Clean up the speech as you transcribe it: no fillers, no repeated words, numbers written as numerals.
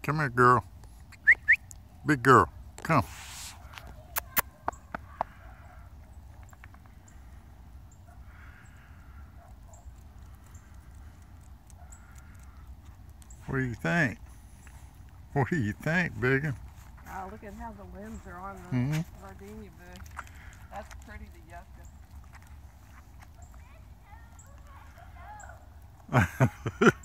Come here, girl. Big girl. Come. What do you think? What do you think, Biggin? Oh, look at how the limbs are on the gardenia bush. That's pretty to yucca.